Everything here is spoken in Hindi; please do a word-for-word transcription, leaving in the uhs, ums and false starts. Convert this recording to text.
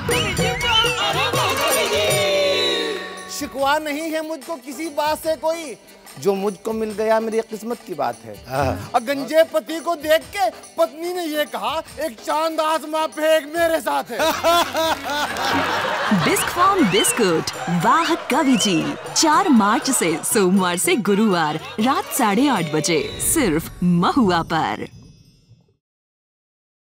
शिकवा नहीं है मुझको किसी बात से कोई, जो मुझको मिल गया मेरी किस्मत की बात है। और गंजे पति को देख के पत्नी ने ये कहा, एक चांद आसमां पे एक मेरे साथ है। बिस्क फार्म बिस्कुट वाह कवि जी, चार मार्च से सोमवार से गुरुवार रात साढ़े आठ बजे सिर्फ महुआ पर।